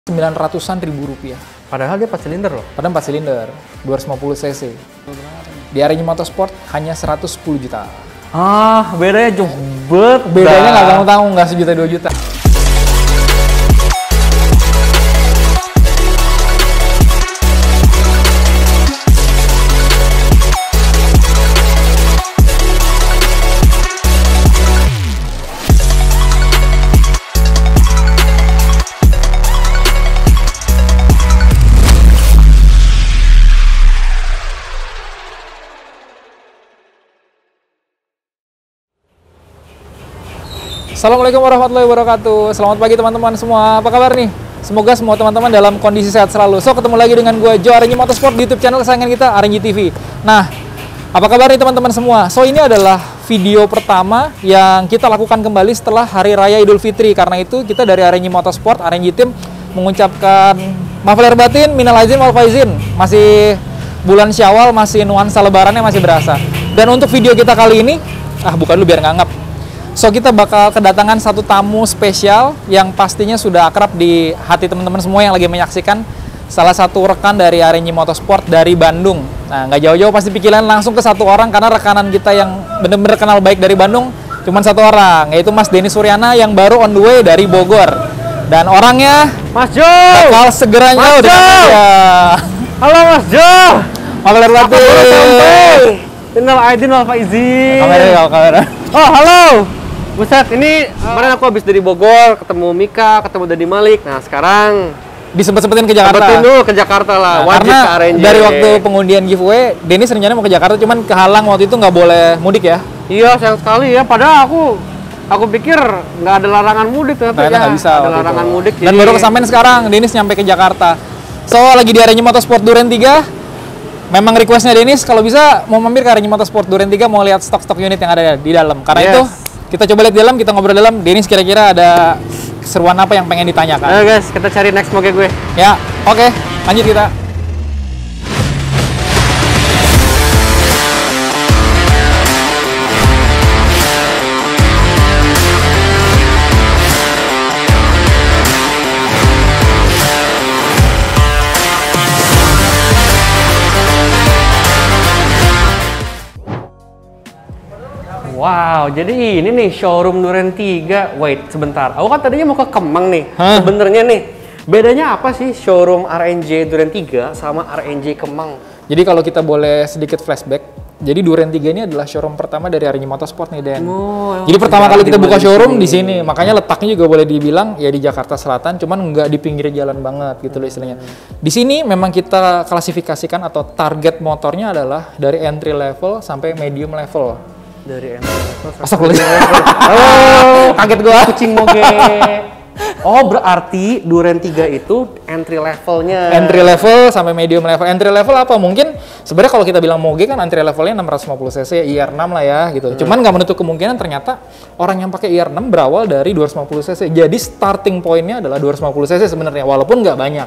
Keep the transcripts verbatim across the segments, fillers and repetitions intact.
sembilan ratusan ribu rupiah. Padahal dia empat silinder loh. Padahal empat silinder, dua ratus lima puluh cc. Di Arenji Motorsport hanya seratus sepuluh juta. Ah, bedanya jauh banget. Bedanya nggak tanggung-tanggung, nggak sejuta dua juta. Assalamualaikum warahmatullahi wabarakatuh. Selamat pagi teman-teman semua. Apa kabar nih? Semoga semua teman-teman dalam kondisi sehat selalu. So, ketemu lagi dengan gue Joe Arenji Motorsport di YouTube channel kesayangan kita, Arenji T V. Nah, apa kabar nih teman-teman semua? So, ini adalah video pertama yang kita lakukan kembali setelah Hari Raya Idul Fitri. Karena itu, kita dari Arenji Motorsport, Arenji Team mengucapkan maaf lahir batin, minal aizin wal faizin. Masih bulan Syawal, masih nuansa lebarannya masih berasa. Dan untuk video kita kali ini, ah bukan dulu biar nggak ngap. So, kita bakal kedatangan satu tamu spesial yang pastinya sudah akrab di hati teman-teman semua yang lagi menyaksikan. Salah satu rekan dari Arenji Motorsport dari Bandung. Nah, nggak jauh-jauh pasti pikiran langsung ke satu orang karena rekanan kita yang bener-bener kenal baik dari Bandung cuma satu orang, yaitu Mas Denny Suryana yang baru on the way dari Bogor. Dan orangnya Mas Jo bakal segera Mas Jo Halo Mas Jo. Maaf lahir batin. Minal aizin wal faizin. Kamera, kamera. Oh, halo. Buset, ini kemarin aku habis dari Bogor, ketemu Mika, ketemu Dadi Malik. Nah, sekarang disempet-sempetin ke Jakarta. Sempetin dulu ke Jakarta lah, Nah, wajib karena ke Arenji. dari waktu pengundian giveaway, Dennis rencananya mau ke Jakarta, cuman kehalang waktu itu nggak boleh mudik ya. Iya, sayang sekali ya. Padahal aku aku pikir nggak ada larangan mudik, ternyata Ternyata ya, nggak bisa ada waktu larangan itu. mudik. Dan jadi... baru kesampean sekarang, Dennis nyampe ke Jakarta. So, lagi di Arenji Motorsport Duren tiga. Memang requestnya Dennis, kalau bisa mau mampir ke Arenji Motorsport Duren tiga, mau lihat stok-stok unit yang ada di dalam. Karena Yes. itu, kita coba lihat di dalam, kita ngobrol di dalam. Dennis kira-kira ada keseruan apa yang pengen ditanyakan? Ayo guys, kita cari next moge gue. Ya, oke, lanjut kita. Wow, jadi ini nih showroom Duren tiga. Wait, sebentar. Aku kan tadinya mau ke Kemang nih. Hah? Sebenarnya nih, bedanya apa sih showroom R N J Duren tiga sama R N J Kemang? Jadi kalau kita boleh sedikit flashback, jadi Duren tiga ini adalah showroom pertama dari Arenji Motorsport nih, Den. Oh, jadi pertama kali kita buka di showroom sini. di sini, makanya letaknya juga boleh dibilang ya di Jakarta Selatan, cuman nggak di pinggir jalan banget gitu loh istilahnya. Di sini memang kita klasifikasikan atau target motornya adalah dari entry level sampai medium level. Dari entry level Astagfirullah. Oh, Kaget gua. kucing moge. Oh, berarti Duren tiga itu entry levelnya. Entry level sampai medium level. Entry level apa? Mungkin sebenarnya kalau kita bilang moge kan entry levelnya enam ratus lima puluh cc, I R enam lah ya gitu. Hmm. Cuman nggak menutup kemungkinan ternyata orang yang pakai I R enam berawal dari dua ratus lima puluh cc. Jadi starting point-nya adalah dua ratus lima puluh cc sebenarnya, walaupun nggak banyak.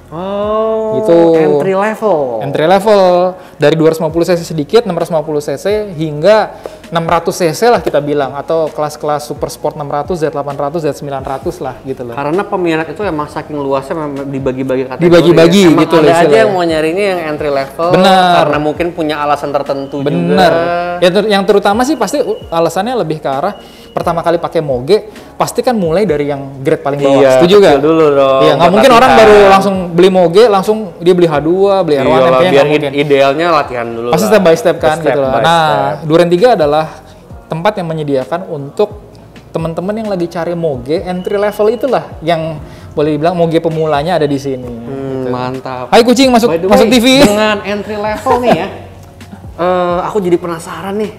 Oh, gitu. entry level. Entry level dari dua ratus lima puluh cc sedikit, enam ratus lima puluh cc hingga enam ratus cc lah kita bilang, atau kelas-kelas super sport enam ratus, Z delapan ratus, Z sembilan ratus lah gitu loh. Karena peminat itu emang saking luasnya memang dibagi-bagi kategori. Dibagi-bagi ya. gitu loh. Ada aja istilahnya. yang mau nyarinya yang entry level. Bener. Karena mungkin punya alasan tertentu Bener. juga. Ya, ter yang terutama sih pasti alasannya lebih ke arah pertama kali pakai moge, pasti kan mulai dari yang grade paling bawah. Iya, Setuju gak? dulu dong. Iya, nggak mungkin orang baru langsung beli moge, langsung dia beli H dua, beli R satu, Iyalah, kayaknya biar nggak mungkin. idealnya latihan dulu. Pasti lah. step by step kan Step gitu lah. by Nah, step. Duren tiga adalah tempat yang menyediakan untuk teman-teman yang lagi cari moge entry level itulah yang boleh dibilang moge pemulanya ada di sini. Hmm, gitu. mantap. Hai kucing, masuk By the masuk way, T V. Dengan entry level nih ya, uh, aku jadi penasaran nih.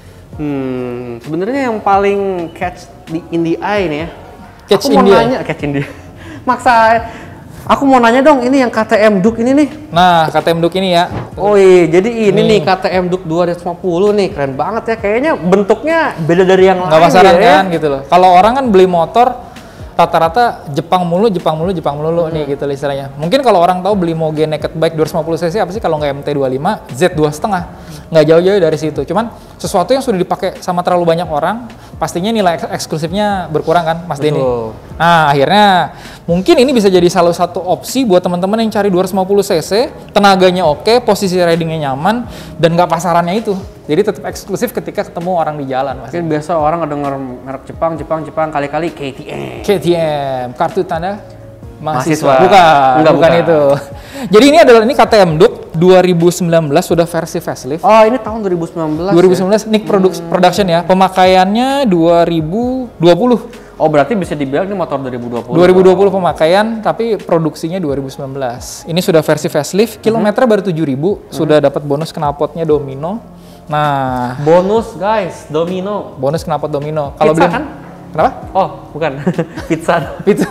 Hmm, sebenarnya yang paling catch di in the eye nih ya. Catch aku in mau the eye? nanya, catch in the eye. Maksa. Aku mau nanya dong, ini yang K T M Duke ini nih. Nah, K T M Duke ini ya. Oh iya, jadi ini Nih. nih K T M Duke dua ratus lima puluh nih, keren banget ya. Kayaknya bentuknya beda dari yang Nggak lain pasaran ya. kan gitu loh. Kalau orang kan beli motor rata-rata Jepang mulu, Jepang mulu, Jepang mulu hmm. nih gitu istilahnya. Mungkin kalau orang tahu beli Moge naked bike dua ratus lima puluh cc apa sih kalau nggak M T dua puluh lima, Z dua koma lima, nggak jauh-jauh dari situ. Cuman sesuatu yang sudah dipakai sama terlalu banyak orang, pastinya nilai eks- eksklusifnya berkurang kan, Mas Denny. Nah, akhirnya mungkin ini bisa jadi salah satu opsi buat teman-teman yang cari dua ratus lima puluh cc, tenaganya oke, posisi ridingnya nyaman, dan nggak pasarannya itu. Jadi tetap eksklusif ketika ketemu orang di jalan, Mas. Mungkin biasa orang ngedenger merek Jepang, Jepang, Jepang, kali-kali K T M. K T M, kartu tanda mahasiswa. Mahasiswa. Bukan, Enggak, bukan bukan. itu. Jadi ini adalah ini K T M Duke dua ribu sembilan belas sudah versi facelift. Oh, ini tahun dua ribu sembilan belas. dua ribu sembilan belas ya? Nick Produk- hmm. Production ya. Pemakaiannya dua ribu dua puluh. Oh, berarti bisa dibilang ini motor dua ribu dua puluh. dua ribu dua puluh pemakaian, tapi produksinya dua ribu sembilan belas. Ini sudah versi facelift, kilometer hmm. baru tujuh ribu, hmm. sudah dapat bonus knalpotnya Domino. Nah, bonus guys, Domino. Bonus knalpot Domino. Kalau pizza belum kan? Kenapa? Oh, bukan. Pizza. Pizza.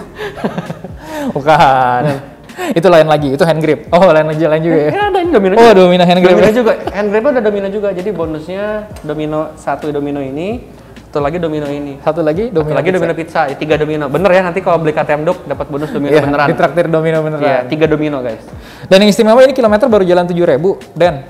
Bukan. Itu lain lagi, itu hand grip. Oh, lain lagi lain juga ya. Ya, ada ini Domino. Oh, Domino hand grip. Domino juga. Hand grip ada Domino juga. Jadi bonusnya Domino satu Domino ini. Satu lagi Domino ini. Satu lagi Domino. Satu lagi Domino pizza. Ya, tiga Domino. Bener ya, nanti kalau beli K T M Duke dapat bonus Domino yeah, beneran. Ditraktir Domino beneran. Iya, tiga Domino guys. Dan yang istimewa ini kilometer baru jalan tujuh ribu, Dan.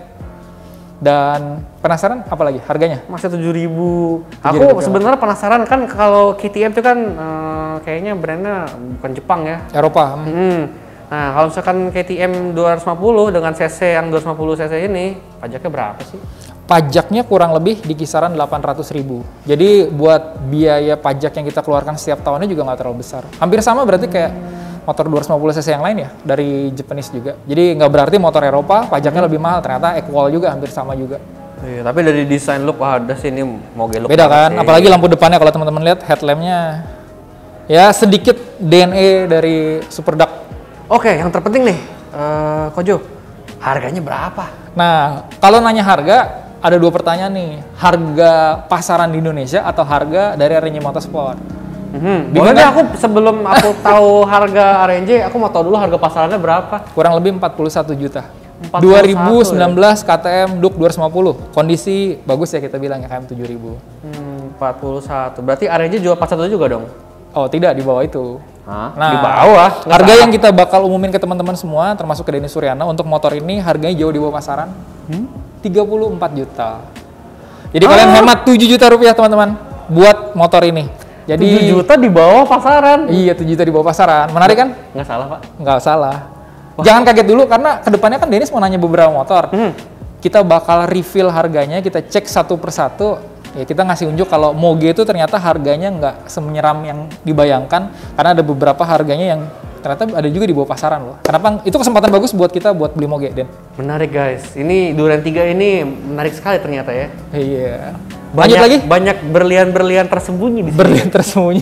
Dan penasaran apa lagi harganya? Masih tujuh ribu. Aku sebenarnya penasaran kan kalau K T M itu kan uh, kayaknya brandnya bukan Jepang ya. Eropa. Hmm. Nah, kalau misalkan K T M dua ratus lima puluh dengan cc yang dua ratus lima puluh cc ini, pajaknya berapa sih? Pajaknya kurang lebih di kisaran delapan ratus ribu. Jadi buat biaya pajak yang kita keluarkan setiap tahunnya juga nggak terlalu besar. Hampir sama berarti kayak motor dua ratus lima puluh cc yang lain ya, dari Japanese juga. Jadi nggak berarti motor Eropa pajaknya lebih mahal, ternyata equal juga, hampir sama juga. Iya, tapi dari desain look, wah ada sih ini Moge look. Beda kan, sih. apalagi lampu depannya kalau teman-teman lihat headlampnya ya sedikit D N A dari Super Duck. Oke, yang terpenting nih, uh, Kojo, harganya berapa? Nah, kalau nanya harga, ada dua pertanyaan nih. Harga pasaran di Indonesia atau harga dari R N J Motorsport? Hmm, boleh deh aku sebelum aku tahu harga R N J, aku mau tahu dulu harga pasarannya berapa? Kurang lebih empat puluh satu juta. empat puluh satu dua ribu sembilan belas ya? K T M Duke dua ratus lima puluh. Kondisi bagus ya kita bilang ya, K M tujuh ribu. Hmm, empat puluh satu. Berarti R N J jual empat puluh satu juga dong? Oh, tidak, di bawah itu. Hah? Nah, di bawah? Harga yang kita bakal umumin ke teman-teman semua, termasuk ke Denny Suryana, untuk motor ini harganya jauh di bawah pasaran. Hmm? tiga puluh empat juta. Jadi oh. kalian hemat tujuh juta rupiah teman-teman buat motor ini. Jadi tujuh juta di bawah pasaran. Iya, tujuh juta di bawah pasaran. Menarik kan? Nggak salah, Pak. Nggak salah. Wah. Jangan kaget dulu karena kedepannya kan Dennis mau nanya beberapa motor. Hmm. Kita bakal reveal harganya, kita cek satu persatu. Ya kita ngasih unjuk kalau Moge itu ternyata harganya nggak semenyeram yang dibayangkan, karena ada beberapa harganya yang ternyata ada juga di bawah pasaran loh. Kenapa? Itu kesempatan bagus buat kita buat beli Moge, Den. Menarik guys. Ini Duren tiga ini menarik sekali ternyata ya. Iya. Banyak, Lanjut lagi? Banyak berlian-berlian tersembunyi di sini. Berlian tersembunyi.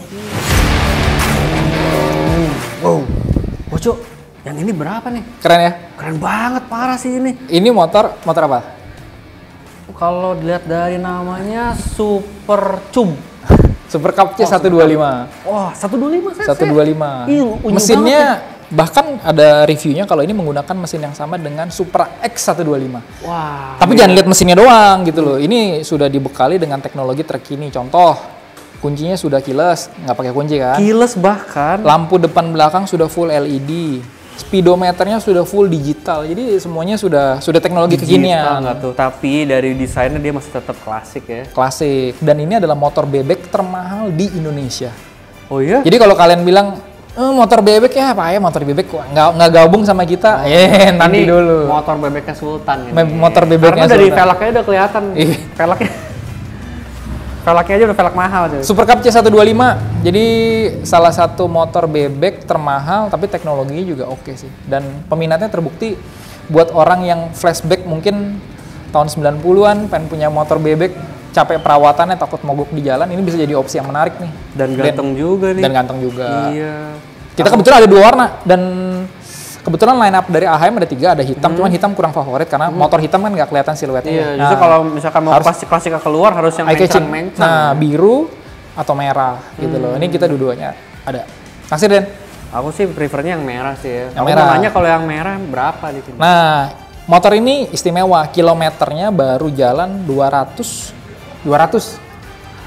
Wow. Boco, yang ini berapa nih? Keren ya? Keren banget, parah sih ini. Ini motor, motor apa? Kalau dilihat dari namanya Super Cub. Super Cup C seratus dua puluh lima. Wah, seratus dua puluh lima cc. seratus dua puluh lima. Ih, mesinnya bahkan ada reviewnya kalau ini menggunakan mesin yang sama dengan Supra X seratus dua puluh lima. Wah. Tapi jangan lihat mesinnya doang gitu loh. Ini sudah dibekali dengan teknologi terkini. Contoh, kuncinya sudah keyless, nggak pakai kunci kan? Keyless bahkan. Lampu depan belakang sudah full L E D. Speedometernya sudah full digital, jadi semuanya sudah sudah teknologi kekinian. Nggak tuh, tapi dari desainnya dia masih tetap klasik ya. Klasik. Dan ini adalah motor bebek termahal di Indonesia. Oh iya? Jadi kalau kalian bilang eh, motor bebek ya apa ya motor bebek kok nggak nggak gabung sama kita? Oh, eh nanti dulu. Motor bebeknya Sultan. Ini. Motor bebeknya Karena dari Sultan. velgnya udah kelihatan. Velgnya. Velgnya aja udah velg mahal cuy. Super Cup C seratus dua puluh lima. Jadi salah satu motor bebek termahal tapi teknologinya juga oke sih. Dan peminatnya terbukti buat orang yang flashback mungkin tahun sembilan puluhan pengen punya motor bebek, capek perawatannya, takut mogok di jalan, ini bisa jadi opsi yang menarik nih. Dan ganteng dan, juga nih. Dan ganteng juga. Iya. Kita kebetulan ada dua warna dan kebetulan line up dari A H M ada tiga, ada hitam, hmm. cuman hitam kurang favorit karena hmm. motor hitam kan nggak kelihatan siluetnya. Iya, nah, justru kalau misalkan mau plastik-plastik keluar harus yang mencang-mencang. Nah, biru atau merah gitu hmm. loh. Ini kita dua-duanya ada. Nasir, Den? Aku sih prefernya yang merah sih ya. Yang aku merah. mau nanya kalau yang merah berapa di sini? Nah, motor ini istimewa, kilometernya baru jalan dua ratus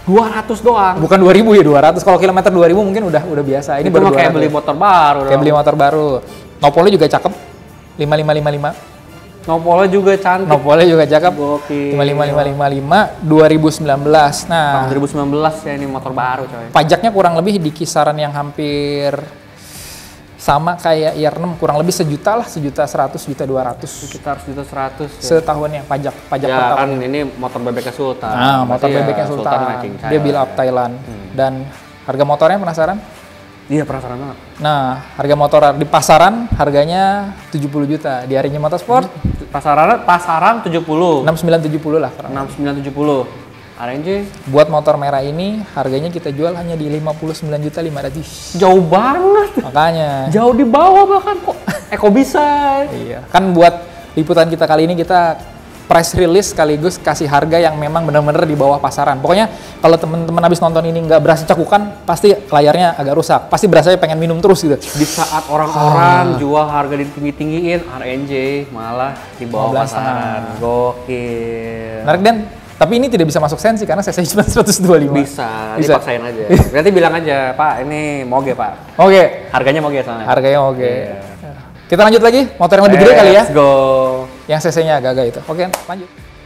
dua ratus doang. Bukan dua ribu ya, dua ratus. Kalau kilometer dua ribu mungkin udah udah biasa. Ini Itu baru mah kayak beli motor baru. Kayak beli motor baru. Nopolnya juga cakep. lima lima lima lima. Nopolnya juga cantik. Nopolnya juga cakep. Gokil. lima lima lima lima lima dua ribu sembilan belas. Nah, Tahun dua ribu sembilan belas ya ini motor baru coy. Pajaknya kurang lebih di kisaran yang hampir sama kayak I R enam, kurang lebih sejuta lah, sejuta seratus, juta dua ratus. Sekitar sejuta seratus ya. Setahunnya pajak, pajak Ya per kan tahun. ini motor bebeknya Sultan. Nah, motor Berarti bebeknya ya, Sultan. matching Dia build up saya. Thailand. Hmm. Dan harga motornya penasaran? Iya penasaran banget. Nah, harga motor di pasaran harganya tujuh puluh juta. Di Arinyi Motorsport Pasaran pasaran tujuh puluh. enam sembilan tujuh puluh lah. kurang enam sembilan tujuh puluh. R N J Buat motor merah ini harganya kita jual hanya di lima puluh sembilan juta lima ratus. jauh banget. Makanya. Jauh di bawah bahkan kok. Eh kok bisa? Iya. Kan buat liputan kita kali ini kita press release sekaligus kasih harga yang memang benar-benar di bawah pasaran. Pokoknya kalau teman-teman habis nonton ini nggak berasa cekukan, pasti layarnya agak rusak. Pasti berasa pengen minum terus gitu. Di saat orang-orang jual harga ditinggi-tinggiin, R N J malah di bawah lima belas pasaran. Gokil. Menarik Dan, tapi ini tidak bisa masuk sensi karena cc cuma seratus dua puluh lima. Bisa, Bisa. dipaksain aja. Berarti bilang aja, Pak, ini moge, Pak. Oke, Harganya moge soalnya. harganya oke. Iya. Kita lanjut lagi, motor yang lebih gede kali ya. Let's go. Yang cc-nya agak-agak itu. Oke, lanjut.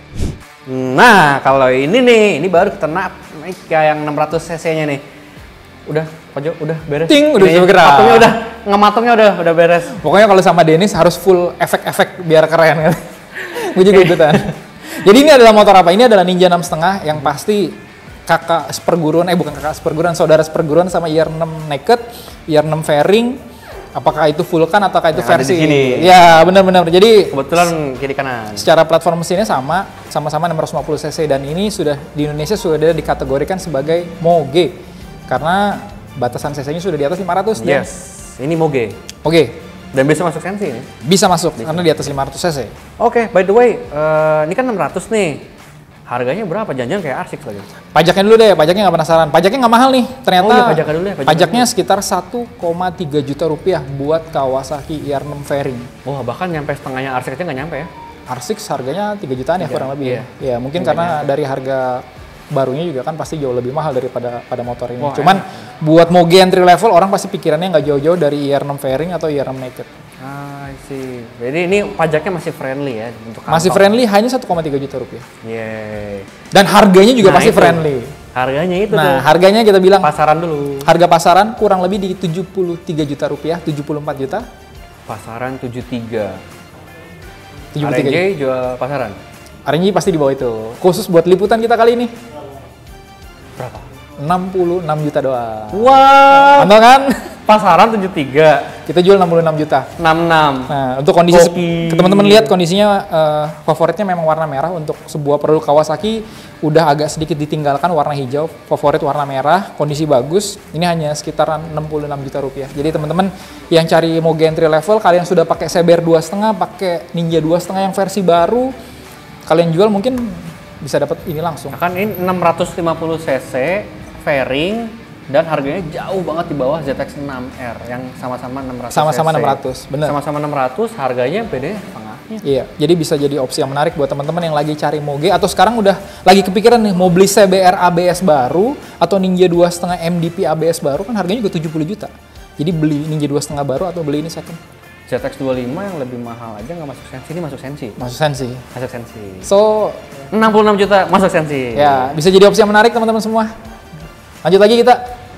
Nah, kalau ini nih, ini baru kita naik kayak yang enam ratus cc-nya nih. Udah, Pojok, udah beres. Ting, udah Ininya, bergerak. Patungnya udah, ngematungnya udah, udah beres. Pokoknya kalau sama Dennis harus full efek-efek biar keren kan. Gue juga ikutan. Jadi ini adalah motor apa? Ini adalah Ninja enam koma lima yang pasti kakak seperguruan, eh bukan kakak seperguruan, saudara seperguruan sama I R enam Naked, I R enam Fairing. Apakah itu Vulcan ataukah itu Yang ada versi? di sini. Ya, benar-benar. Jadi Kebetulan kiri kanan. secara platform mesinnya sama, sama-sama enam ratus lima puluh cc dan ini sudah di Indonesia sudah dikategorikan sebagai Moge karena batasan cc-nya sudah di atas lima ratus. Dan- Yes, ini moge. Oke, Dan bisa masuk sensi ini. bisa masuk karena di atas lima ratus cc. Oke, by the way, eh, ini kan enam ratus nih. Harganya berapa? Jangan-jangan kayak R enam lagi. Pajaknya dulu deh, pajaknya nggak penasaran. Pajaknya nggak mahal nih, ternyata. Oh iya, pajaknya dulu ya, pajaknya pajaknya sekitar satu koma tiga juta rupiah buat Kawasaki I R enam Fairing. Wah, bahkan nyampe setengahnya R enam aja nggak nyampe ya? R enam harganya tiga jutaan ya Tiga, kurang lebih. iya. Ya mungkin Nggak karena dari harga barunya juga kan pasti jauh lebih mahal daripada pada motor ini. Wah, Cuman buat Moge entry level orang pasti pikirannya nggak jauh-jauh dari I R enam Fairing atau I R enam Naked. Ah, sih. Jadi ini pajaknya masih friendly ya untuk Masih kantong. friendly hanya satu koma tiga juta rupiah. Yeay. Dan harganya juga Nah, pasti itu. friendly. Harganya itu Nah, tuh. harganya kita bilang Pasaran dulu. harga pasaran kurang lebih di tujuh puluh tiga juta rupiah, tujuh puluh empat juta. Pasaran tujuh puluh tiga. tujuh R puluh N tiga J juta. jual pasaran. R N J pasti di bawah itu. Khusus buat liputan kita kali ini Berapa? enam puluh enam juta doang. Wah, Mantap kan? pasaran tujuh puluh tiga. Kita jual enam puluh enam juta. enam puluh enam. Nah, untuk kondisi Gokil. ke teman-teman lihat kondisinya eh, favoritnya memang warna merah untuk sebuah produk Kawasaki udah agak sedikit ditinggalkan warna hijau, favorit warna merah, kondisi bagus. Ini hanya sekitaran enam puluh enam juta rupiah. Jadi teman-teman yang cari Moge entry level, kalian sudah pakai Saber dua koma lima, pakai Ninja dua koma lima yang versi baru, kalian jual mungkin bisa dapat ini langsung. Kan ini enam ratus lima puluh cc, fairing, dan harganya jauh banget di bawah Z X enam R yang sama-sama enam ratus Sama-sama cc. enam ratus, bener. Sama-sama enam ratus, harganya bedanya setengahnya. Iya, jadi bisa jadi opsi yang menarik buat teman-teman yang lagi cari Moge atau sekarang udah lagi kepikiran nih mau beli C B R A B S baru atau Ninja dua koma lima M D P A B S baru kan harganya juga tujuh puluh juta. Jadi beli Ninja dua koma lima baru atau beli ini second. Z X dua puluh lima yang lebih mahal aja nggak masuk sensi, ini masuk sensi. Masuk sensi. Masuk sensi. So, enam puluh enam juta masuk sensi. ya bisa jadi opsi yang menarik teman-teman semua. Lanjut lagi kita.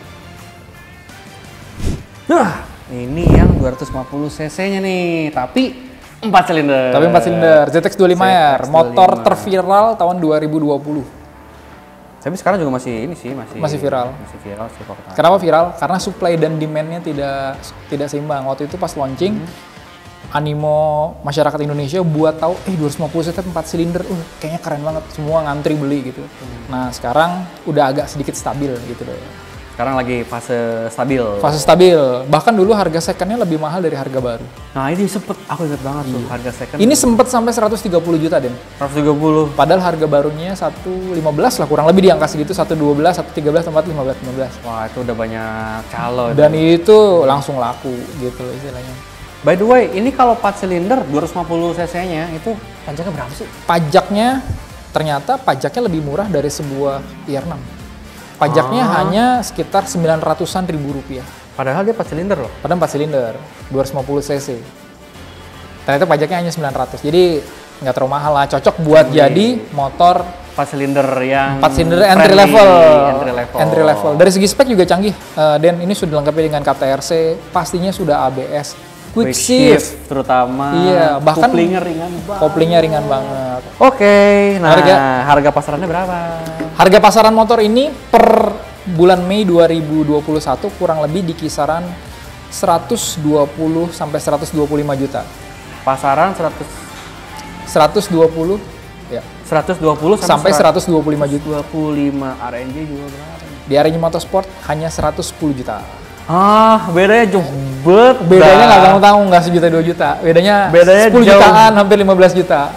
Nah, ini yang dua ratus lima puluh cc-nya nih, tapi empat silinder. Tapi empat silinder Z X dua puluh lima R, Z X dua puluh lima. motor terviral tahun dua ribu dua puluh. Tapi sekarang juga masih ini sih, masih Masih viral. Masih viral sih kok. Kenapa viral? Karena supply dan demand-nya tidak tidak seimbang. Waktu itu pas launching, animo masyarakat Indonesia buat tahu, eh dua ratus lima puluh cc empat silinder, uh, kayaknya keren banget. Semua ngantri beli gitu. Nah sekarang udah agak sedikit stabil gitu deh. Sekarang lagi fase stabil. Fase stabil. Bahkan dulu harga second-nya lebih mahal dari harga baru. Nah ini sempet, aku inget banget tuh harga second. Ini sempet sampai seratus tiga puluh juta, Den. seratus tiga puluh. Padahal harga barunya seratus lima belas lah, kurang lebih di angka segitu, seratus dua belas, seratus tiga belas, lima belas, lima belas. Wah itu udah banyak calo. Dan itu langsung laku gitu istilahnya. By the way, ini kalau empat silinder dua ratus lima puluh cc-nya itu pajaknya berapa sih? Pajaknya ternyata pajaknya lebih murah dari sebuah I R enam. Pajaknya Ah. hanya sekitar sembilan ratusan ribu rupiah. Padahal dia empat silinder loh. Padahal empat silinder, dua ratus lima puluh cc. Ternyata pajaknya hanya sembilan ratus. Jadi nggak terlalu mahal lah, cocok buat Wih. jadi motor empat silinder yang empat silinder entry friendly, level. entry level. Entry level. Dari segi spek juga canggih. Eh, dan ini sudah dilengkapi dengan K T R C, pastinya sudah A B S, quick, Quick shift, shift terutama. Iya, bahkan couplingnya ringan banget. koplingnya ringan banget. Oke, nah harga, Harga- harga pasarannya berapa? Harga pasaran motor ini per bulan Mei dua ribu dua puluh satu kurang lebih di kisaran seratus dua puluh sampai seratus dua puluh lima juta. Pasaran seratus seratus dua puluh ya. seratus dua puluh Sampai seratus dua puluh lima juta. dua puluh lima R N J juga berapa? Di R N J Motorsport hanya seratus sepuluh juta. Ah, bedanya jauh bet. Bedanya dah. nggak kamu tahu, nggak sejuta dua juta. Bedanya, Bedanya sepuluh jauh. jutaan hampir lima belas juta.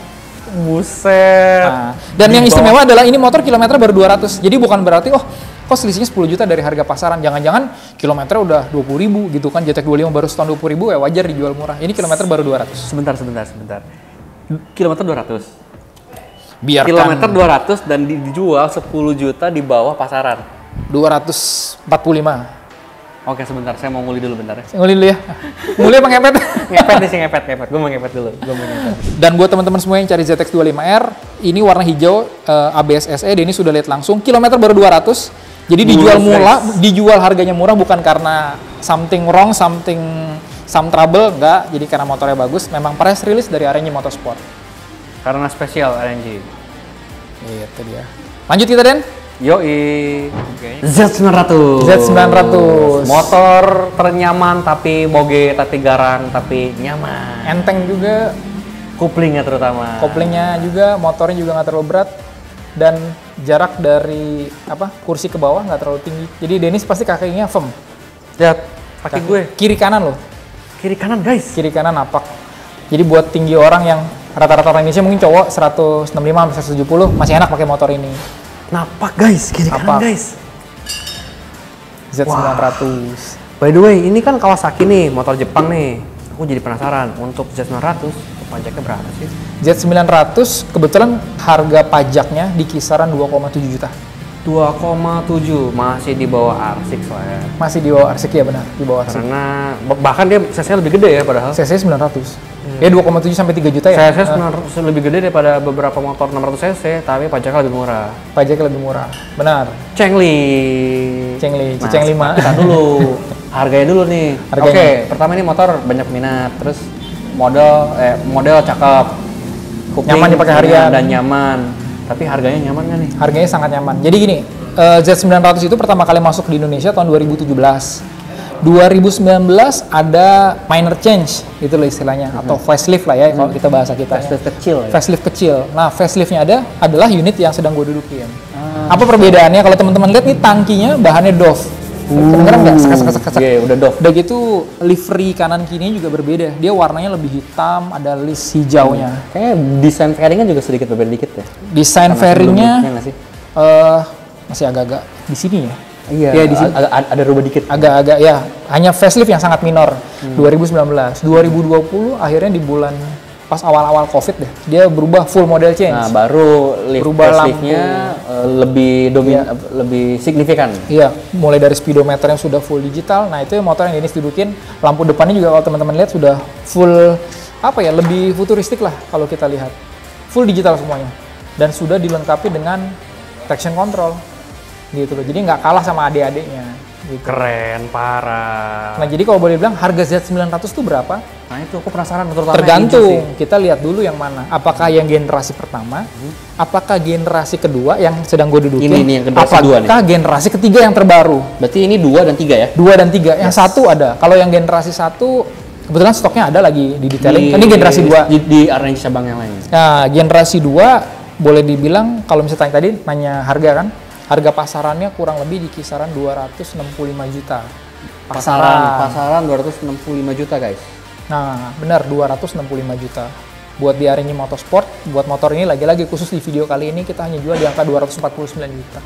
Buset. Nah, dan Di yang bawah- istimewa adalah ini motor kilometer baru dua ratus. Jadi bukan berarti oh kok selisihnya sepuluh juta dari harga pasaran. Jangan-jangan kilometer udah dua puluh ribu gitu kan. J T X dua puluh lima baru setahun dua puluh ribu ya wajar dijual murah. Ini kilometer baru dua ratus. Sebentar, sebentar, sebentar. Kilometer dua ratus. Biarkan Kilometer dua ratus dan di- dijual sepuluh juta di bawah pasaran. dua ratus empat puluh lima. Oke, sebentar. Saya mau nguli dulu bentar ya. Ngulin dulu ya. Ngulin apa ngepet? Ngepet nih sih, ngepet, ngepet. Gue mau ngepet dulu. Gue mau ngepet. Dan buat teman-teman semua yang cari Z X dua puluh lima R, ini warna hijau eh, A B S S E, Denny sudah lihat langsung. Kilometer baru dua ratus. Jadi dijual Buset. murah, dijual harganya murah bukan karena something wrong, something some trouble, enggak. Jadi karena motornya bagus, memang press release dari R N J Motorsport. Karena spesial R N J. Itu dia. Lanjut kita, Den. Yoi. Z sembilan ratus. Z sembilan ratus. Motor ternyaman tapi boge, tapi garang, tapi nyaman. Enteng juga, Couplingnya terutama. koplingnya juga, motornya juga nggak terlalu berat. Dan jarak dari apa kursi ke bawah nggak terlalu tinggi. Jadi Dennis pasti kakinya firm. Lihat, kaki gue. Kiri kanan loh. Kiri kanan guys. Kiri kanan napak. Jadi buat tinggi orang yang rata-rata orang Indonesia mungkin cowok seratus enam puluh lima sampai seratus tujuh puluh masih enak pakai motor ini. Napak guys, kiri kanan Napak. guys. Z sembilan ratus. By the way, ini kan Kawasaki nih, motor Jepang nih. Aku jadi penasaran, untuk Z sembilan ratus, pajaknya berapa sih? Z sembilan ratus kebetulan harga pajaknya di kisaran dua koma tujuh juta. dua koma tujuh, masih di bawah R enam lah ya. Masih di bawah R enam ya benar, di bawah R enam. Karena bah- bahkan dia cc lebih gede ya padahal. C C sembilan ratus. Ya dua koma tujuh sampai tiga juta ya. cc sembilan ratus lebih gede daripada beberapa motor enam ratus cc, tapi pajaknya lebih murah. Pajaknya lebih murah. Benar. Cengli. Cengli, Nah, Ciceng lima. Kita dulu. Harganya dulu nih. Oke, Harganya. pertama ini motor banyak minat, terus model eh model cakep. Kupling Nyaman dipakai harian. dan nyaman. Tapi harganya nyaman nggak nih? Harganya sangat nyaman. Jadi gini, eh, Z sembilan ratus itu pertama kali masuk di Indonesia tahun dua ribu tujuh belas. dua ribu sembilan belas ada minor change gitu loh istilahnya, atau facelift lah ya kalau kita bahasa kita. Facelift kecil ya? Facelift kecil. Nah, faceliftnya ada adalah unit yang sedang gue dudukin. Apa perbedaannya? Kalau teman-teman lihat nih tangkinya bahannya Dove. Kedengeran nggak? Sesak-sesak-sesak. Iya, udah doff. Udah gitu livery kanan kirinya juga berbeda. Dia warnanya lebih hitam, ada list hijaunya. Kayaknya desain fairingnya juga sedikit berbeda dikit ya. Desain Sama fairingnya sebelumnya nggak sih? eh masih agak-agak di sini ya. Iya, Ya, di sini. ag- ag- ada rubah dikit. Agak-agak ya, hanya facelift yang sangat minor. Hmm. dua ribu sembilan belas, dua ribu dua puluh akhirnya di bulan pas awal-awal Covid deh, dia berubah full model change. Nah, baru lift Berubah faceliftnya eh, lebih domin, eh, lebih signifikan. Iya, mulai dari speedometer yang sudah full digital. Nah, itu motor yang Dennis dudukin. Lampu depannya juga kalau teman-teman lihat sudah full apa ya, lebih futuristik lah kalau kita lihat. Full digital semuanya. Dan sudah dilengkapi dengan traction control. Gitu loh. Jadi nggak kalah sama adik-adiknya. Gitu. Keren, parah. Nah, jadi kalau boleh bilang harga Z sembilan ratus itu berapa? Nah, itu aku penasaran terutama yang hijau Tergantung. sih. Kita lihat dulu yang mana. Apakah yang generasi pertama? Apakah generasi kedua yang sedang gue dudukin? Ini nih, yang generasi kedua nih. Apakah generasi ketiga yang terbaru? Berarti ini dua dan tiga ya? Dua dan tiga. Yang satu ada. Kalau yang generasi satu, kebetulan stoknya ada lagi di detailing. Ini generasi dua. Di, di R N J cabang yang lain. Nah, generasi dua boleh dibilang kalau misalnya tanya tadi nanya harga kan, harga pasarannya kurang lebih di kisaran dua ratus enam puluh lima juta. Pasaran, pasaran dua ratus enam puluh lima juta guys. Nah, benar dua ratus enam puluh lima juta. Buat di R N J Motorsport, buat motor ini lagi-lagi khusus di video kali ini kita hanya jual di angka dua ratus empat puluh sembilan juta.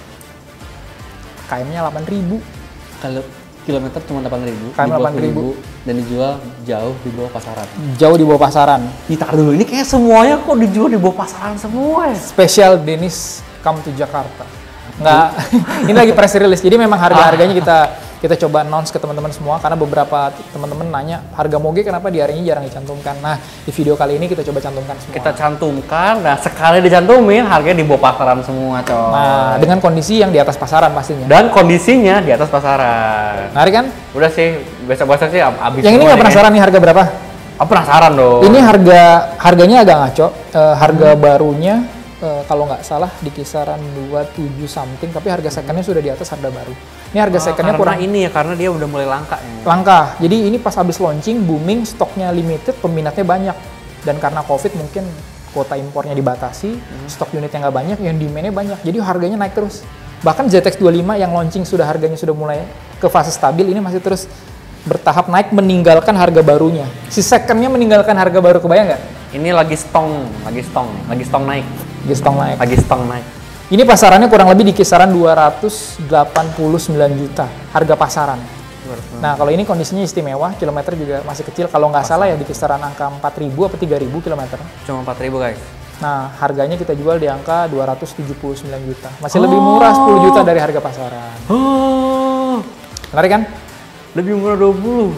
K M-nya delapan ribu. Kalau kilometer cuma delapan ribu, K M delapan ribu. dan dijual jauh di bawah pasaran. Jauh di bawah pasaran. Ditaruh dulu, ini kayak semuanya kok dijual di bawah pasaran semua ya? Spesial Dennis come to Jakarta. Nggak, ini lagi press release. Jadi memang harga-harganya kita kita coba announce ke teman-teman semua karena beberapa teman-teman nanya harga Moge kenapa di hari ini jarang dicantumkan. Nah, di video kali ini kita coba cantumkan semua. Kita cantumkan, nah sekali dicantumin harganya di bawah pasaran semua, coy. Nah, dengan kondisi yang di atas pasaran pastinya. Dan kondisinya di atas pasaran. Menarik kan? Udah sih, biasa-biasa sih abis. Yang ini nggak penasaran nih harga berapa? Aku penasaran dong. Ini harga harganya agak ngaco. Uh, harga hmm. barunya uh, kalau nggak salah di kisaran dua puluh tujuh something, tapi harga secondnya sudah di atas harga baru. Ini harga ah, secondnya kurang ini ya, karena dia udah mulai langka ya. Langka. Jadi ini pas habis launching, booming, stoknya limited, peminatnya banyak. Dan karena COVID mungkin kuota impornya dibatasi, hmm. stok unitnya nggak banyak, yang demand-nya banyak. Jadi harganya naik terus. Bahkan Z X dua puluh lima yang launching sudah harganya sudah mulai ke fase stabil, ini masih terus bertahap naik meninggalkan harga barunya. Si secondnya meninggalkan harga baru, kebayang nggak? Ini lagi stong, lagi stong, lagi stong naik. Lagi stong naik. Lagi stong naik. Ini pasarannya kurang lebih di kisaran dua ratus delapan puluh sembilan juta harga pasaran. Nah, kalau ini kondisinya istimewa, kilometer juga masih kecil. Kalau nggak salah ya di kisaran angka empat ribu atau tiga ribu kilometer. Cuma empat ribu guys. Nah, harganya kita jual di angka dua ratus tujuh puluh sembilan juta. Masih oh. lebih murah sepuluh juta dari harga pasaran. Oh. Menarik kan? Lebih murah dua puluh.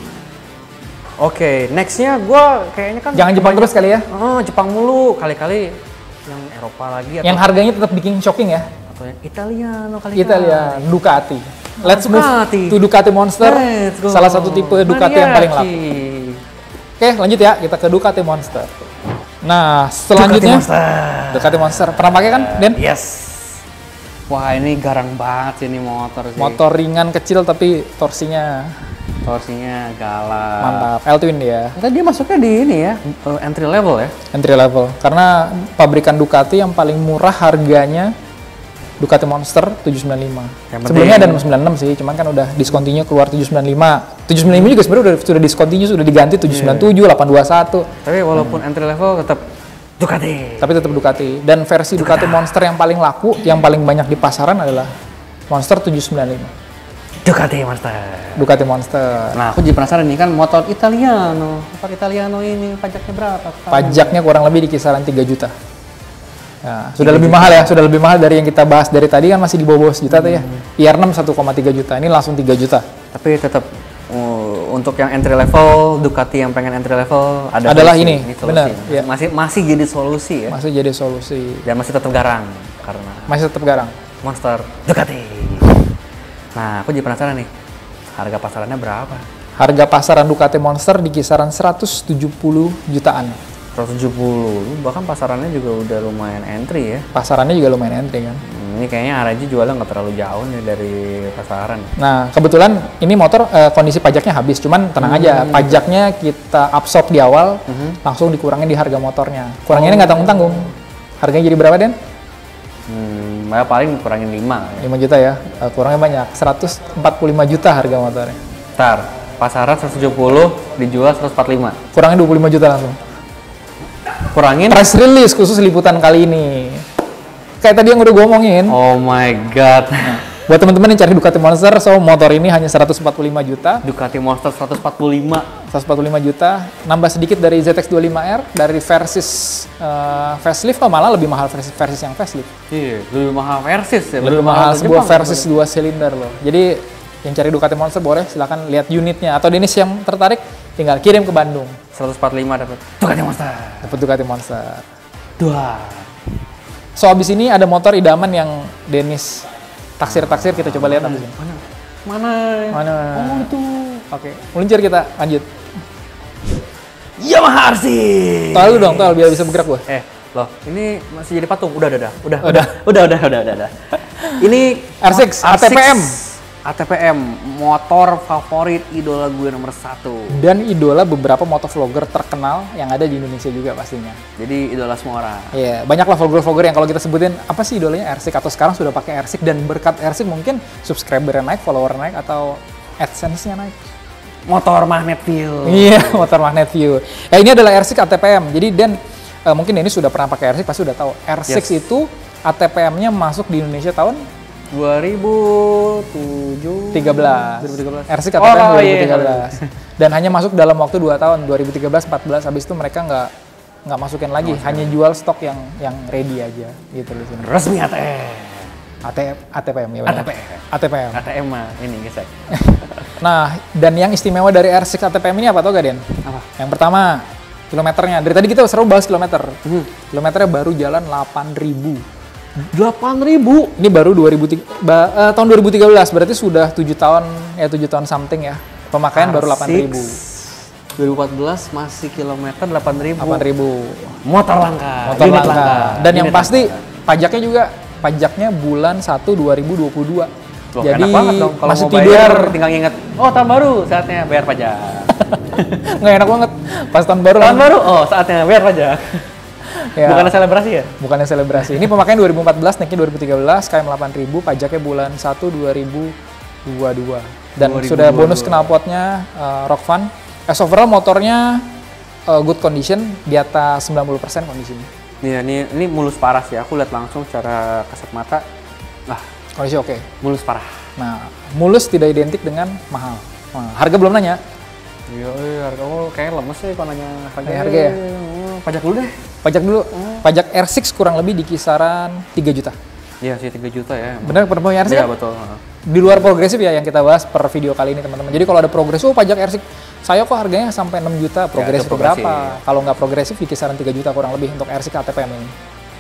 Oke, okay, nextnya gue kayaknya kan... Jangan Jepang terus kali ya? Oh, Jepang mulu. Kali-kali yang Eropa lagi. Atau yang harganya tetap bikin shocking ya? Atau yang Italiano kali-kali. Italiano, Ducati. Let's Ducati. move to Ducati Monster. Salah satu tipe Ducati yang paling laku. Oke, lanjut ya. Kita ke Ducati Monster. Nah, selanjutnya Ducati Monster. Ducati Monster. Pernah pakai kan, Den? Yes. Wah, ini garang banget sih ini motor sih. Motor ringan kecil tapi torsinya torsinya galak. Mantap. L-twin dia. Nah, dia masuknya di ini ya, entry level ya. Entry level. Karena pabrikan Ducati yang paling murah harganya Ducati Monster tujuh sembilan lima. Sebelumnya ada enam sembilan enam sih, cuman kan udah discontinue keluar tujuh sembilan lima. tujuh sembilan lima juga sebenarnya udah sudah discontinue, sudah diganti tujuh sembilan tujuh, delapan dua satu. Tapi walaupun hmm. entry level tetap Ducati. Tapi tetap Ducati. Dan versi Ducati, Ducati Monster yang paling laku, yang paling banyak di pasaran adalah Monster tujuh sembilan lima. Ducati Monster. Ducati Monster. Nah, aku jadi penasaran nih kan motor Italiano. Motor Italiano ini pajaknya berapa? Pajaknya kurang lebih di kisaran tiga juta. Ya, sudah lebih mahal ya, sudah lebih mahal dari yang kita bahas dari tadi kan masih di bawah sejuta hmm. tuh ya. I R enam satu koma tiga juta, ini langsung tiga juta. Tapi tetap uh, untuk yang entry level, Ducati yang pengen entry level ada adalah solusi. ini, ini benar. Ya. Masih masih jadi solusi ya. Masih jadi solusi. Dan masih tetap garang karena masih tetap garang. Monster Ducati. Nah, aku jadi penasaran nih, harga pasarannya berapa? Harga pasaran Ducati Monster di kisaran seratus tujuh puluh jutaan. seratus tujuh puluh, bahkan pasarannya juga udah lumayan entry ya? Pasarannya juga lumayan entry kan? Hmm, ini kayaknya R J jualnya nggak terlalu jauh nih dari pasaran. Nah, kebetulan ini motor uh, kondisi pajaknya habis, cuman tenang hmm. aja, pajaknya kita absorb di awal, hmm. langsung dikurangin di harga motornya. Kuranginnya nggak oh. tanggung-tanggung. Harganya jadi berapa, Den? Hmm, ya paling kurangin lima. Ya. lima juta ya, uh, kurangnya banyak, seratus empat puluh lima juta harga motornya. Ntar, pasaran seratus tujuh puluh, dijual seratus empat puluh lima. Kurangin dua puluh lima juta langsung. Kurangin? Press release khusus liputan kali ini. Kayak tadi yang udah gue omongin. Oh my god. Nah, buat teman-teman yang cari Ducati Monster, so motor ini hanya seratus empat puluh lima juta. Ducati Monster seratus empat puluh lima. seratus empat puluh lima juta, nambah sedikit dari Z X dua puluh lima R, dari versis uh, facelift, oh malah lebih mahal versis, versis yang facelift. Iya, lebih mahal versis ya. Lebih, lebih mahal sebuah versis dua silinder loh. Jadi yang cari Ducati Monster boleh silahkan lihat unitnya, atau Dennis yang tertarik tinggal kirim ke Bandung. seratus empat puluh lima dapat Ducati Monster. Dapat Ducati Monster. Dua. So abis ini ada motor idaman yang Dennis taksir-taksir, kita coba lihat abis ini. Mana? Mana? Mana? Oh itu. Oke, meluncur kita lanjut. Yamaha R C. Tol lu dong, tol biar bisa bergerak gua. Eh, loh, ini masih jadi patung. Udah, udah, udah. Udah, udah, udah, udah, udah, udah, udah. Ini R enam A T P M. A T P M, motor favorit idola gue nomor satu. Dan idola beberapa motovlogger terkenal yang ada di Indonesia juga pastinya. Jadi idola semua orang. Iya, yeah, banyaklah vlogger-vlogger yang kalau kita sebutin apa sih idolanya R enam atau sekarang sudah pakai R enam dan berkat R enam mungkin subscriber naik, follower naik atau AdSense-nya naik. Motor magnet view. Iya, yeah, motor magnet view. Ya ini adalah R enam A T P M. Jadi dan uh, mungkin ini sudah pernah pakai R enam pasti sudah tahu. R enam yes. itu A T P M-nya masuk di Indonesia tahun dua ribu tiga belas. dua ribu tiga belas. R enam A T P M oh, dua ribu tiga belas. Iya. Dan hanya masuk dalam waktu dua tahun, dua ribu tiga belas empat belas. Habis itu mereka nggak nggak masukin lagi, oh, hanya jual stok yang yang ready aja gitu di sini. Resmi A T. A T M, A T P M ya benar. A T P M. A T P M. A T M mah ini gesek. Nah, dan yang istimewa dari R enam A T P M ini apa tau gak, Den? Apa? Yang pertama, kilometernya. Dari tadi kita seru bahas kilometer. Hmm. Kilometernya baru jalan delapan ribu. delapan ribu? Ini baru dua ribu tiga, ba, uh, tahun dua ribu tiga belas, berarti sudah tujuh tahun, ya tujuh tahun something ya. Pemakaian baru delapan ribu. dua ribu empat belas masih kilometer delapan ribu. delapan ribu. Motor langka. Motor Unit langka. Dan Unit yang pasti langka. pajaknya juga, pajaknya bulan satu dua ribu dua puluh dua. Loh, jadi enak banget dong. Kalau masih mau tidur. bayar tinggal inget, oh tahun baru saatnya bayar pajak. Nggak enak banget. Pas tahun baru. Tahun baru, oh saatnya bayar pajak. Ya. Bukannya selebrasi ya? Bukannya selebrasi. Ini pemakaian dua ribu empat belas, naiknya dua ribu tiga belas, K M delapan ribu, pajaknya bulan satu dua ribu dua puluh dua. Dan dua ribu dua puluh dua. sudah bonus knalpotnya uh, Rock Fun. As overall motornya uh, good condition, di atas sembilan puluh persen kondisinya. Iya, ini ini mulus parah sih. Aku lihat langsung secara kasat mata. Nah, Kondisi oke. mulus parah. Nah, mulus tidak identik dengan mahal. Nah, harga belum nanya. Iya, iya, harga kamu kayak lemes sih kalau nanya harga. Nanya harga ya? Oh, pajak dulu deh. Pajak dulu. Pajak R enam kurang lebih di kisaran tiga juta. Iya sih, tiga juta ya. emang. Benar penerbangan R enam? Iya, betul. Di luar progresif ya yang kita bahas per video kali ini, teman-teman. Jadi kalau ada progresif, oh pajak R enam saya kok harganya sampai enam juta, progresif itu progresif. berapa? Kalau nggak progresif di kisaran tiga juta kurang lebih untuk R enam A T P M ini.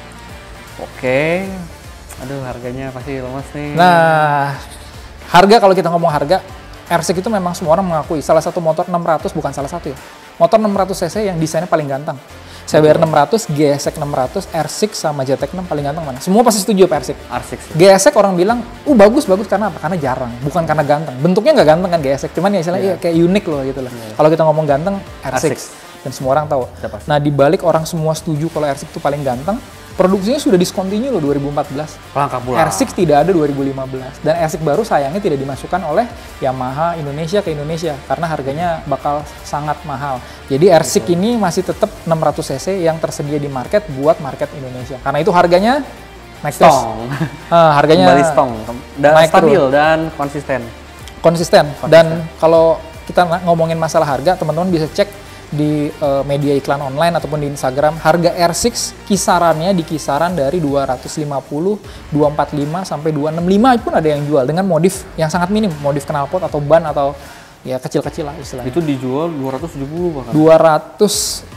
Oke. Aduh, harganya pasti lemes nih. Nah, harga kalau kita ngomong harga, R enam itu memang semua orang mengakui salah satu motor enam ratus, bukan salah satu ya. Motor enam ratus cc yang desainnya paling ganteng. Saya bayar enam ratus, G S X enam ratus, R enam sama J T X enam paling ganteng mana? Semua pasti setuju apa R enam? R enam. G S X orang bilang, uh bagus, bagus karena apa? Karena jarang, bukan karena ganteng. Bentuknya nggak ganteng kan G S X, cuman ya istilahnya Yeah. iya, kayak unik loh gitu lah. Yeah. Kalau kita ngomong ganteng, R enam. R enam. Dan semua orang tahu. Udah pasti. Nah, dibalik orang semua setuju kalau R enam itu paling ganteng, produksinya sudah discontinue loh dua ribu empat belas. Langka pula. R enam tidak ada dua ribu lima belas. Dan R enam baru sayangnya tidak dimasukkan oleh Yamaha Indonesia ke Indonesia karena harganya bakal sangat mahal. Jadi R enam ini masih tetap enam ratus cc yang tersedia di market buat market Indonesia. Karena itu harganya naik terus. Stong. Ah, harganya Kembali stong. Dan naik stabil terus. dan konsisten. Konsisten. Dan kalau kita na- ngomongin masalah harga, teman-teman bisa cek di uh, media iklan online ataupun di Instagram, harga R enam kisarannya di kisaran dari dua ratus lima puluh, dua ratus empat puluh lima sampai dua ratus enam puluh lima pun ada yang jual dengan modif yang sangat minim, modif knalpot atau ban atau ya kecil-kecil lah istilahnya. Itu dijual dua ratus tujuh puluh bahkan. dua ratus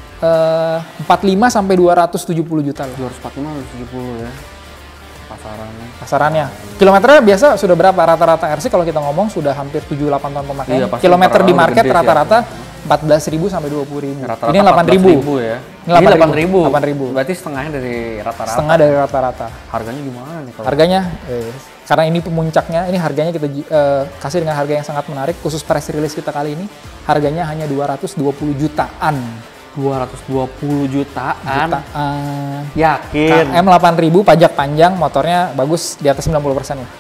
empat puluh lima sampai dua ratus tujuh puluh juta lah dua ratus empat puluh lima, dua ratus tujuh puluh ya. Pasarannya. pasarannya. Kilometernya biasa sudah berapa? Rata-rata R enam kalau kita ngomong sudah hampir tujuh delapan tahun pemakaian. Iya, pasti Kilometer di per- market gede sih, rata-rata empat belas ribu sampai dua puluh ribu. Rata-rata Ini delapan ribu. empat belas ribu ya. Ini Ini delapan ribu. delapan ribu. Berarti setengahnya dari rata-rata. Setengah dari rata-rata. Harganya gimana nih kalau? Harganya, eh, karena ini pemuncaknya, ini harganya kita eh, kasih dengan harga yang sangat menarik. Khusus press release kita kali ini, harganya hanya dua ratus dua puluh jutaan. dua ratus dua puluh jutaan. Jutaan. Yakin. K M delapan ribu, pajak panjang, motornya bagus di atas sembilan puluh persen lah.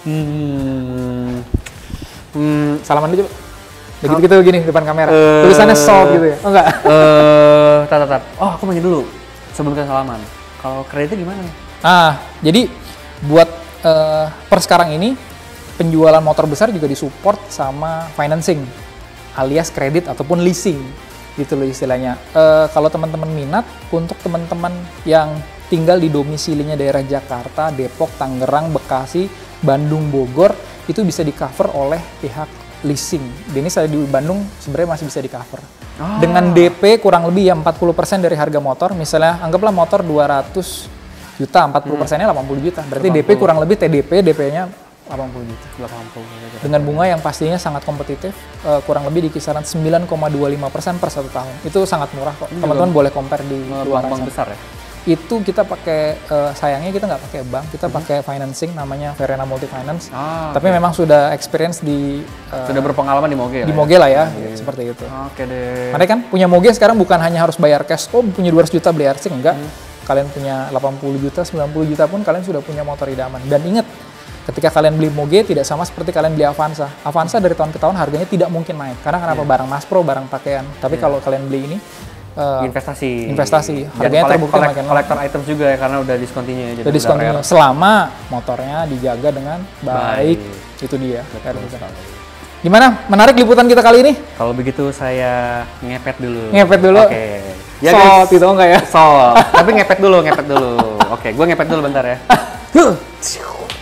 Hmm. Hmm. Salaman dulu coba. Begitu-gitu gini depan kamera. Eh. Tulisannya soft gitu ya. Oh enggak. Eh, tar, tar, tar. Oh, aku nanya dulu sebelum kita salaman. Kalau kreditnya gimana nih? Nah, jadi buat eh, per sekarang ini penjualan motor besar juga disupport sama financing alias kredit ataupun leasing gitu loh istilahnya. Eh, kalau teman-teman minat, untuk teman-teman yang tinggal di domisilinya daerah Jakarta, Depok, Tangerang, Bekasi, Bandung, Bogor, itu bisa di cover oleh pihak leasing. Dan ini saya di Bandung sebenarnya masih bisa di cover. Ah. Dengan D P kurang lebih ya empat puluh persen dari harga motor. Misalnya anggaplah motor dua ratus juta, empat puluh persennya delapan puluh juta. Berarti D P kurang lebih T D P, D P-nya delapan puluh juta. delapan puluh juta. Dengan bunga yang pastinya sangat kompetitif, eh, kurang lebih di kisaran sembilan koma dua lima persen per satu tahun. Itu sangat murah kok. Ini Teman-teman juga boleh compare di luar Bank-bank sana. besar ya? Itu kita pakai, eh, sayangnya kita nggak pakai bank, kita pakai financing namanya Verena Multifinance. Ah, Tapi memang sudah experience di eh, sudah berpengalaman di Moge di lah Moge lah ya, Iya, iya. seperti itu. Oke deh. Makanya kan punya Moge sekarang bukan hanya harus bayar cash, oh punya dua ratus juta beli R enam, enggak. Kalian punya delapan puluh juta, sembilan puluh juta pun kalian sudah punya motor idaman. Dan ingat, ketika kalian beli Moge tidak sama seperti kalian beli Avanza. Avanza dari tahun ke tahun harganya tidak mungkin naik. Karena kenapa? Barang Mas Pro, barang pakaian. Tapi kalau kalian beli ini, eh, investasi. investasi. Dan Harganya kolek- terbukti kolek- makin lama. kolektor items juga ya karena udah discontinue jadi Jadi udah discontinue. rare. Selama motornya dijaga dengan baik. Baik. Itu dia. Betul sekali. Gimana? Menarik liputan kita kali ini? Kalau begitu saya ngepet dulu. Ngepet dulu? Oke. Ya Soft guys. gitu enggak ya? Soft. Tapi ngepet dulu, ngepet dulu. Oke, gue ngepet dulu bentar ya.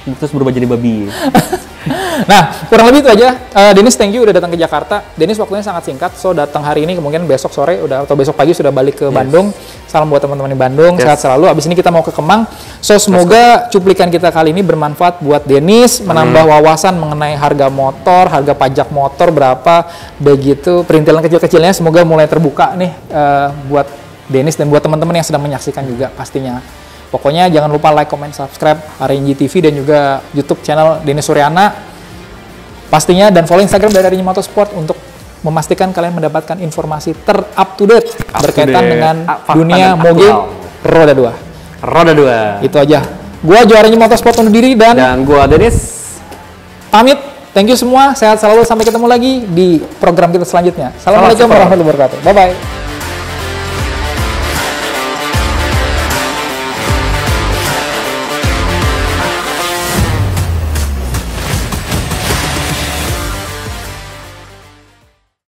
terus berubah jadi babi. Nah, kurang lebih itu aja. Uh, Dennis, thank you udah datang ke Jakarta. Dennis waktunya sangat singkat, so datang hari ini, kemungkinan besok sore udah atau besok pagi sudah balik ke yes. Bandung. Salam buat teman-teman di Bandung, yes. sehat selalu. Abis ini kita mau ke Kemang. So semoga cuplikan kita kali ini bermanfaat buat Dennis, menambah hmm. wawasan mengenai harga motor, harga pajak motor berapa, begitu perintilan kecil-kecilnya semoga mulai terbuka nih uh, buat Dennis dan buat teman-teman yang sedang menyaksikan juga pastinya. Pokoknya jangan lupa like, comment, subscribe R N G T V dan juga YouTube channel Dennis Suryana pastinya, dan follow Instagram dari R N G Motorsport untuk memastikan kalian mendapatkan informasi ter-up to date up berkaitan to date. dengan A, dunia moge roda dua. Roda dua. Itu aja. Gua Jo R N G Motorsport undur diri dan dan gua Dennis pamit. Thank you semua, sehat selalu, sampai ketemu lagi di program kita selanjutnya. Assalamualaikum warahmatullahi wabarakatuh. Bye bye.